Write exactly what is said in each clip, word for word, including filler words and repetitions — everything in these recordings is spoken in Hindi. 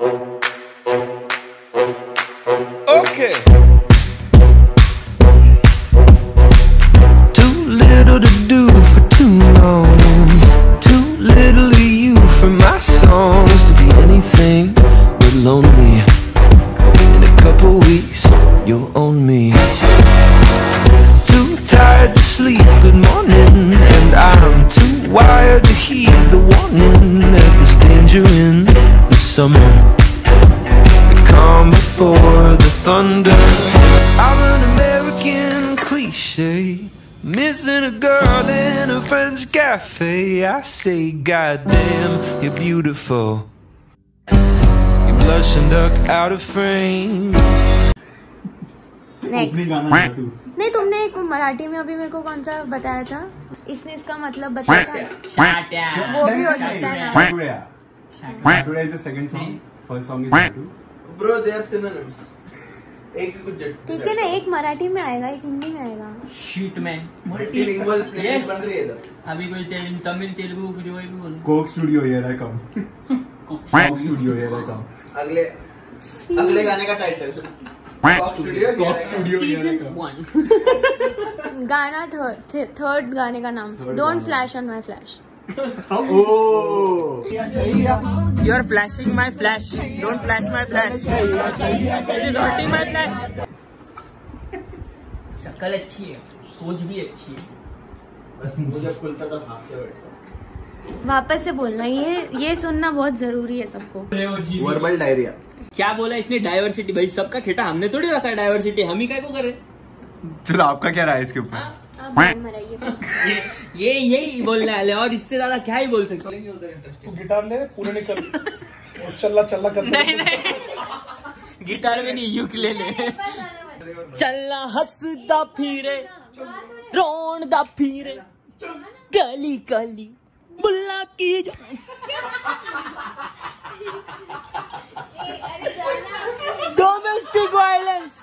Okay. Too little to do for too long. Too little of you for my songs to be anything but lonely. In a couple weeks, you'll own me. Too tired to sleep, good morning. And I'm too wired to heed the warning that there's danger in the summer, the calm before the thunder. I'm an American cliche, missing a girl in a French cafe. I say, goddamn, you're beautiful. You blush and duck out of frame. Next. नहीं, तुमने एक मराठी में अभी मेरे को कौन सा बताया था? इसने इसका मतलब बताया था। वो भी हो सकता है ना? Shatura is the second song. First song is Shatu. Bro, they are synonyms. एक कुछ ठीक है ना, एक मराठी में आएगा, एक हिंदी में आएगा। शीट में मल्टीलिंगुअल प्लेलिस्ट बन रही है इधर। अभी कोई तेलुगु, तमिल, तेलुगु कुछ कोई भी बोलो। Coke Studio here I come. Coke Studio here I come. अगले अगले गाने का title Coke Studio Coke Studio season one. गाना थर्ड थर्ड गाने का नाम don't flash on my flash. Oh! You are flashing my flash. Don't flash my flash. It is hurting my flash. शक्ल अच्छी है, सोच भी अच्छी है। बस मुझे खुलता था भागते बैठो। वापस से बोलना, ये ये सुनना बहुत जरूरी है सबको। Verbal diarrhoea. क्या बोला इसने? डाइवर्सिटी। भाई सबका खेटा हमने थोड़ी रखा है डाइवर्सिटी, हम ही काय को करे। चलो आपका क्या राय है इसके ऊपर? ये ये यही बोलने वाले, और इससे ज्यादा क्या ही बोल सकते। तू गिटार ले, पूरे निकल और चल्ला चल्ला कर। नहीं नहीं, गिटार में नहीं, यूकेलेले। चलना हंसदा फिरे, रोंदा फिरे, गली गली बुल्ला की जान। Domestic violence.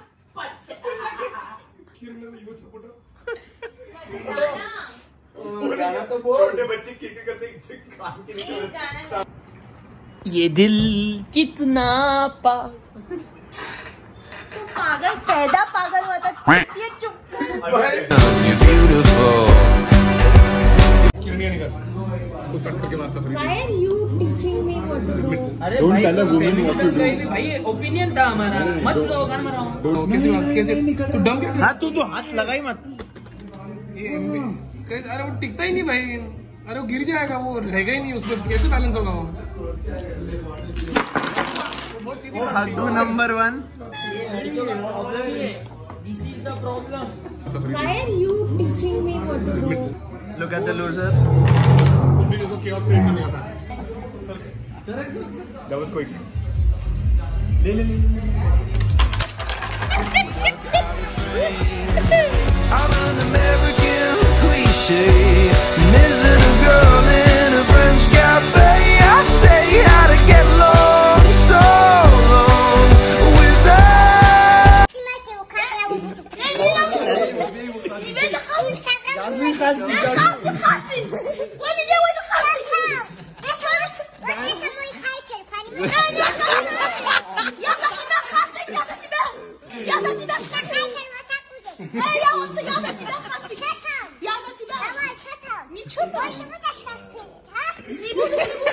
गाना तो बोल। बच्चे क्या करते हैं? ये दिल कितना पा तो पागल पैदा पागल हुआ था। ये चुप। You're beautiful. Why are you teaching me what to do? अरे भाई, भाई ओपिनियन था हमारा, मत दो गान मराओ। कैसे कैसे तू डम क्या? हाँ तू तो हाथ लगाई मत। अरे वो टिकता ही नहीं भाई, अरे वो गिर जाएगा, वो रहेगा ही नहीं, उसमें कैसे बैलेंस होगा वो? हग्गू number one. This is the problem. Why are you teaching me what to do? Look at the loser. chaos create करने आता है। That was quick. ले ले ले। I'm an American cliche, missing a girl in a French cafe. I say how to get along so long without. Niçin?